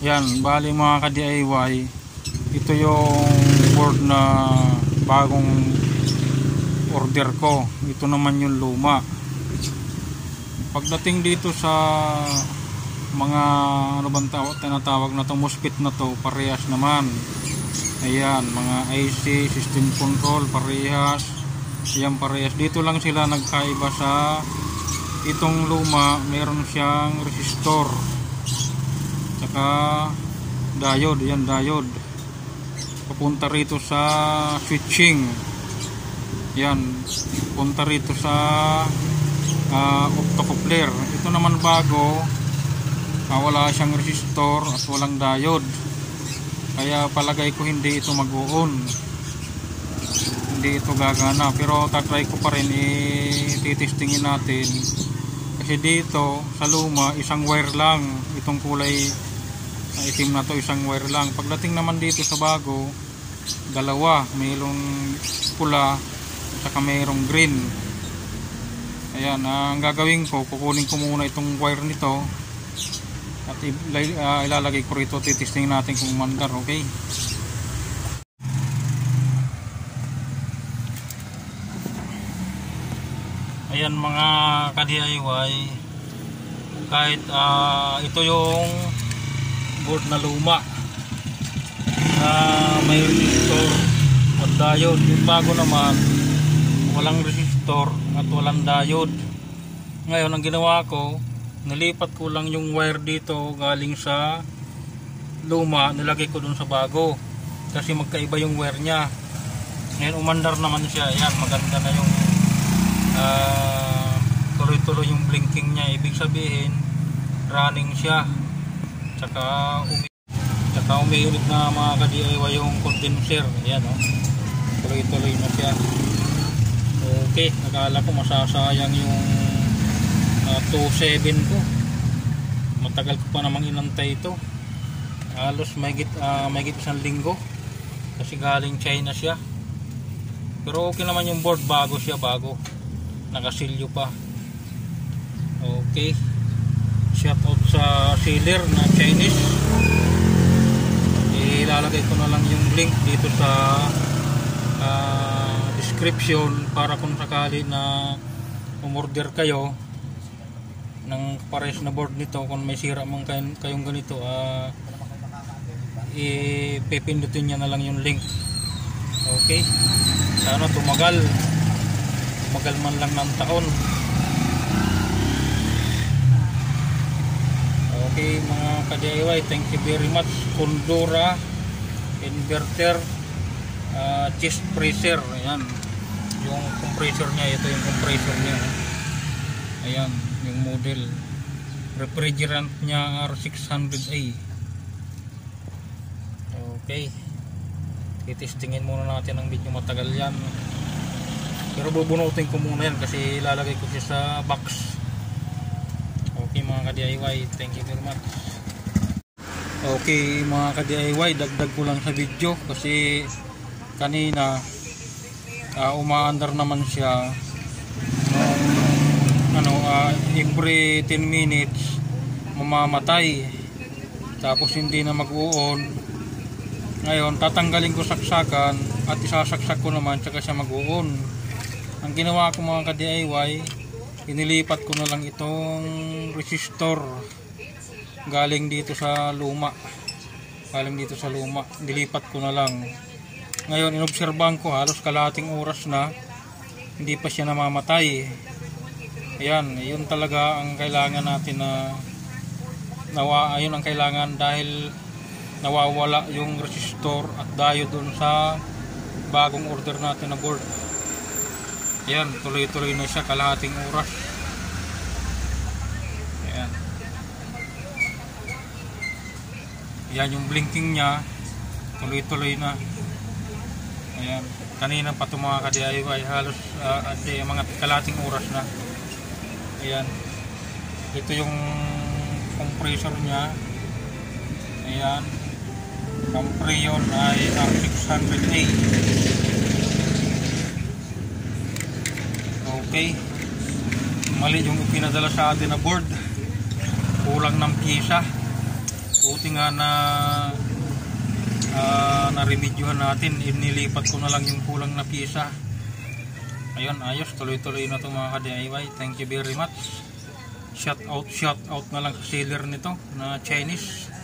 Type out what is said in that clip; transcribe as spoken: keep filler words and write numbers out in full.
Yan, bali mga ka-D I Y, ito yung board na bagong order ko. Ito naman yung luma. Pagdating dito sa mga ano bang tawag, tinatawag na to, mosquito na to, parehas naman. Ayan, mga I C, system control, parehas. Ayan, parehas. Dito lang sila nagkaiba sa itong luma, meron siyang resistor saka diode. Yan, diode papunta rito sa switching. Yan, punta rito sa uh, optocoupler. Ito naman bago, uh, wala siyang resistor at walang diode, kaya palagay ko hindi ito mag-on, hindi ito gagana. Pero tatry ko pa rin, ititestingin natin. Kasi dito sa luma, isang wire lang. Itong kulay na itim na to, isang wire lang. Pagdating naman dito sa bago, dalawa. Mayroong pula saka mayroong green. Ayan, uh, ang gagawin ko, kukunin ko muna itong wire nito at uh, ilalagay ko rito. Titestingin natin kung mandar. Okay. Ayan mga ka-D I Y, kahit uh, ito yung board na luma na may resistor at diode. Yung bago naman, walang resistor at walang diode. Ngayon ang ginawa ko, nilipat ko lang yung wire dito galing sa luma, nilagay ko dun sa bago kasi magkaiba yung wire nya. Ngayon umandar naman siya. Ayan, maganda na yung Uh, tuloy-tuloy yung blinking niya. Ibig sabihin running siya. Tsaka umi tsaka umiinit na mga ka-D I Y yung condenser. Ayan, oh. Tuloy-tuloy na siya. Okay, nakala ko masasayang yung uh, two seven ko. Matagal ko pa namang inantay ito. Halos mahigit uh, mahigit isang linggo kasi galing China siya. Pero okay naman yung board, bago siya, bago, nakasilyo pa. Okay, shout out sa seller na Chinese. Ilalagay ko na lang yung link dito sa uh, description para kung sakali na umorder kayo ng pares na board nito, kung may sira mong kayong, kayong ganito, uh, ipipindutin niya na lang yung link. Okay, sana tumagal magal man lang ng taon. Okay mga ka-D I Y, thank you very much. Condura inverter, uh, chest pressure. Ayan, yung compressor nya, ito yung compressor nya. Ayan, yung model. Refrigerant nya R six hundred A. Okay, titestingin muna natin ang video, matagal yan. Pero bubunutin ko muna yan kasi ilalagay ko siya sa box. Okay mga ka-D I Y, thank you very much. Okay mga ka-D I Y, dagdag ko lang sa video kasi kanina uh, umaandar naman siya. Um, ano, uh, every ten minutes mamamatay, tapos hindi na mag-uon. Ngayon tatanggalin ko saksakan at isasaksak ko naman, tsaka siya mag-uon. Ang ginawa ko mga ka-D I Y, inilipat ko na lang itong resistor galing dito sa luma. Galing dito sa luma, nilipat ko na lang. Ngayon inobserbahan ko, halos kalahating oras na hindi pa siya namamatay. Ayan, yun talaga ang kailangan natin na nawa, ayun ang kailangan, dahil nawawala yung resistor at diode dun sa bagong order natin na board. Ayan, tuloy-tuloy na siya, kalahating oras. Ayan. Ayan yung blinking nya, tuloy-tuloy na. Ayan, kanina pa ito mga ka-D I Y, halos uh, ade, mga kalahating oras na. Ayan, ito yung compressor nya. Ayan, Compreon ay R six hundred A. Okay, mali yung pinadala sa atin na board, kulang ng pisa. buti nga na uh, na-remedyohan natin, inilipat ko na lang yung kulang na pisa. Ayun, ayos, tuloy-tuloy na ito mga ka-D I Y. Thank you very much. Shout out, shout out na lang sa seller nito na Chinese.